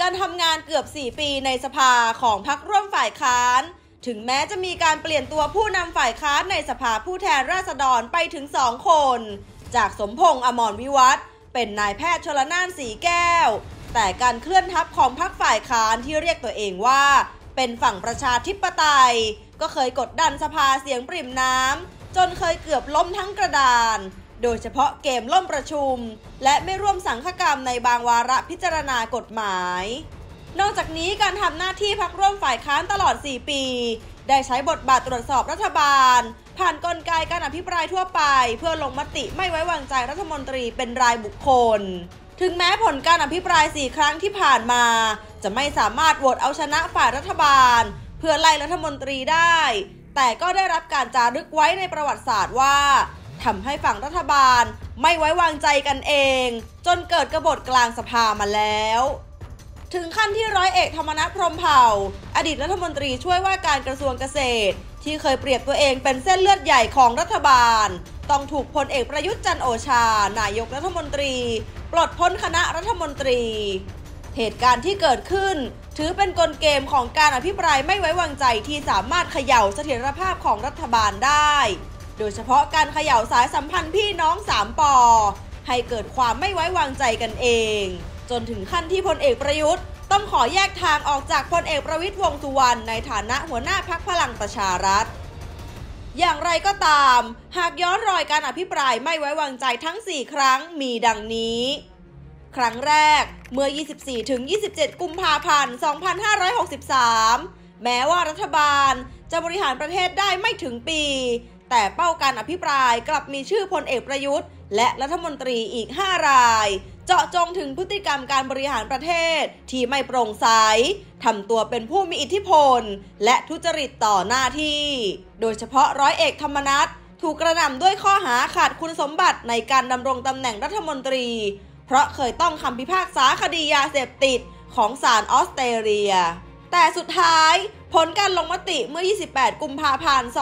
การทำงานเกือบ4 ปีในสภาของพรรคร่วมฝ่ายค้านถึงแม้จะมีการเปลี่ยนตัวผู้นำฝ่ายค้านในสภาผู้แทนราษฎรไปถึง2 คนจากสมพงษ์ อมรวิวัฒน์เป็นนายแพทย์ชลน่าน สีแก้วแต่การเคลื่อนทัพของพรรคฝ่ายค้านที่เรียกตัวเองว่าเป็นฝั่งประชาธิปไตยก็เคยกดดันสภาเสียงปริ่มน้ำจนเคยเกือบล้มทั้งกระดานโดยเฉพาะเกมล่มประชุมและไม่ร่วมสังฆกรรมในบางวาระพิจารณากฎหมายนอกจากนี้การทำหน้าที่พรรคร่วมฝ่ายค้านตลอด4 ปีได้ใช้บทบาทตรวจสอบรัฐบาลผ่านกลไกการอภิปรายทั่วไปเพื่อลงมติไม่ไว้วางใจรัฐมนตรีเป็นรายบุคคลถึงแม้ผลการอภิปราย4 ครั้งที่ผ่านมาจะไม่สามารถโหวตเอาชนะฝ่ายรัฐบาลเพื่อไล่รัฐมนตรีได้แต่ก็ได้รับการจารึกไว้ในประวัติศาสตร์ว่าทำให้ฝั่งรัฐบาลไม่ไว้วางใจกันเองจนเกิดกบฏกลางสภามาแล้วถึงขั้นที่ร้อยเอกธรรมนัส พรหมเผ่าอดีตรัฐมนตรีช่วยว่าการกระทรวงเกษตรที่เคยเปรียบตัวเองเป็นเส้นเลือดใหญ่ของรัฐบาลต้องถูกพลเอกประยุทธ์จันทร์โอชานายกรัฐมนตรีปลดพ้นคณะรัฐมนตรีเหตุการณ์ที่เกิดขึ้นถือเป็นกลเกมของการอภิปรายไม่ไว้วางใจที่สามารถเขย่าเสถียรภาพของรัฐบาลได้โดยเฉพาะการเขย่าสายสัมพันธ์พี่น้อง3 ป.ให้เกิดความไม่ไว้วางใจกันเองจนถึงขั้นที่พลเอกประยุทธ์ต้องขอแยกทางออกจากพลเอกประวิตร วงษ์สุวรรณในฐานะหัวหน้าพรรคพลังประชารัฐอย่างไรก็ตามหากย้อนรอยการอภิปรายไม่ไว้วางใจทั้ง4 ครั้งมีดังนี้ครั้งแรกเมื่อ 24-27 กุมภาพันธ์ 2563 แม้ว่ารัฐบาลจะบริหารประเทศได้ไม่ถึงปีแต่เป้าการอภิปรายกลับมีชื่อพลเอกประยุทธ์และรัฐมนตรีอีก5 รายเจาะจงถึงพฤติกรรมการบริหารประเทศที่ไม่โปร่งใสทำตัวเป็นผู้มีอิทธิพลและทุจริตต่อหน้าที่โดยเฉพาะร้อยเอกธรรมนัสถูกกระหน่ำด้วยข้อหาขาดคุณสมบัติในการดำรงตำแหน่งรัฐมนตรีเพราะเคยต้องคำพิพากษาคดียาเสพติดของศาลออสเตรเลียแต่สุดท้ายผลการลงมติเมื่อ 28 กุมภาพันธ์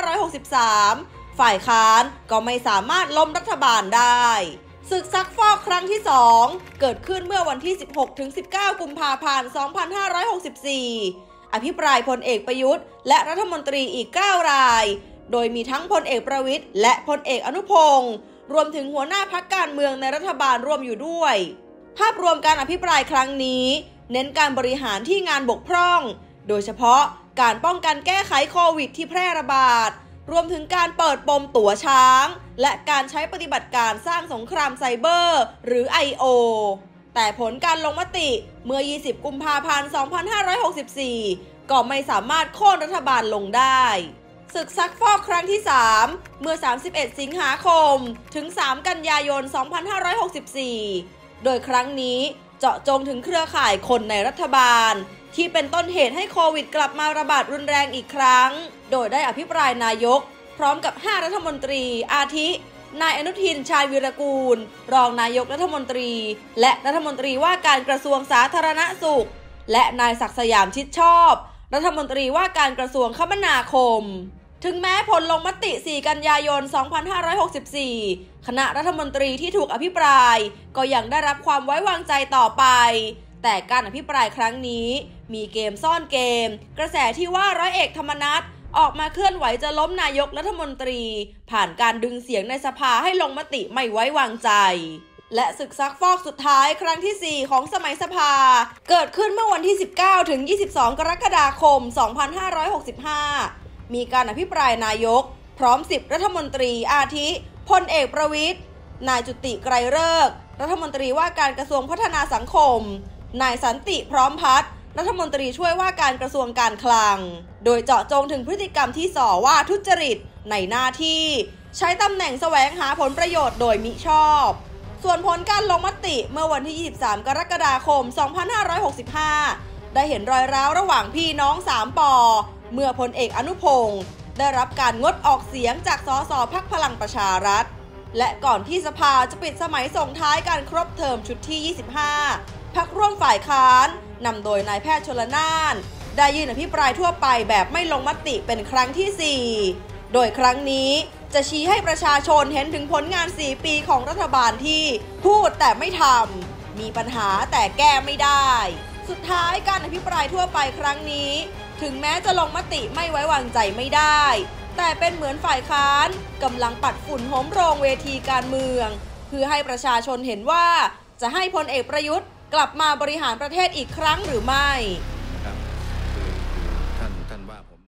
2563 ฝ่ายค้านก็ไม่สามารถล้มรัฐบาลได้ศึกซักฟอกครั้งที่2เกิดขึ้นเมื่อวันที่ 16-19 กุมภาพันธ์ 2564 อภิปรายพลเอกประยุทธ์และรัฐมนตรีอีก9 รายโดยมีทั้งพลเอกประวิตรและพลเอกอนุพงศ์รวมถึงหัวหน้าพรรคการเมืองในรัฐบาลร่วมอยู่ด้วยภาพรวมการอภิปรายครั้งนี้เน้นการบริหารที่งานบกพร่องโดยเฉพาะการป้องกันแก้ไขโควิดที่แพร่ระบาดรวมถึงการเปิดปมตั๋วช้างและการใช้ปฏิบัติการสร้างสงครามไซเบอร์หรือ I.O. แต่ผลการลงมติเมื่อ 20 กุมภาพันธ์ 2564 ก็ไม่สามารถโค่นรัฐบาลลงได้ศึกซักฟอกครั้งที่3เมื่อ 31 สิงหาคมถึง 3 กันยายน 2564 โดยครั้งนี้เจาะจงถึงเครือข่ายคนในรัฐบาลที่เป็นต้นเหตุให้โควิดกลับมาระบาดรุนแรงอีกครั้งโดยได้อภิปรายนายกพร้อมกับ5 รัฐมนตรีอาทินายอนุทินชาญวีรกูลรองนายกรัฐมนตรีและรัฐมนตรีว่าการกระทรวงสาธารณสุขและนายศักดิ์สยามชิดชอบรัฐมนตรีว่าการกระทรวงคมนาคมถึงแม้ผลลงมติ 4 กันยายน 2564 คณะรัฐมนตรีที่ถูกอภิปรายก็ยังได้รับความไว้วางใจต่อไปแต่การอภิปรายครั้งนี้มีเกมซ่อนเกมกระแสที่ว่าร้อยเอกธรรมนัสออกมาเคลื่อนไหวจะล้มนายกรัฐมนตรีผ่านการดึงเสียงในสภาให้ลงมติไม่ไว้วางใจและศึกซักฟอกสุดท้ายครั้งที่ 4 ของสมัยสภาเกิดขึ้นเมื่อวันที่ 19-22 กรกฎาคม 2565 มีการอภิปรายนายกพร้อม10 รัฐมนตรีอาทิพลเอกประวิตรนายจุติไกรฤกษ์รัฐมนตรีว่าการกระทรวงพัฒนาสังคมนายสันติพร้อมพัฒน์รัฐมนตรีช่วยว่าการกระทรวงการคลังโดยเจาะจงถึงพฤติกรรมที่ส่อว่าทุจริตในหน้าที่ใช้ตำแหน่งแสวงหาผลประโยชน์โดยมิชอบส่วนผลการลงมติเมื่อวันที่ 23 กรกฎาคม 2565 ได้เห็นรอยร้าวระหว่างพี่น้อง3 ป.เมื่อพลเอกอนุพงศ์ได้รับการงดออกเสียงจากสสพรรคพลังประชารัฐและก่อนที่สภาจะปิดสมัยส่งท้ายการครบเทอมชุดที่ 25 พรรคร่วมฝ่ายค้านนำโดยนายแพทย์ชลน่านได้ยื่นอภิปรายทั่วไปแบบไม่ลงมติเป็นครั้งที่ 4 โดยครั้งนี้จะชี้ให้ประชาชนเห็นถึงผลงาน 4 ปีของรัฐบาลที่พูดแต่ไม่ทำมีปัญหาแต่แก้ไม่ได้สุดท้ายการอภิปรายทั่วไปครั้งนี้ถึงแม้จะลงมติไม่ไว้วางใจไม่ได้แต่เป็นเหมือนฝ่ายค้านกำลังปัดฝุ่นโหมโรงเวทีการเมืองเพื่อให้ประชาชนเห็นว่าจะให้พลเอกประยุทธ์กลับมาบริหารประเทศอีกครั้งหรือไม่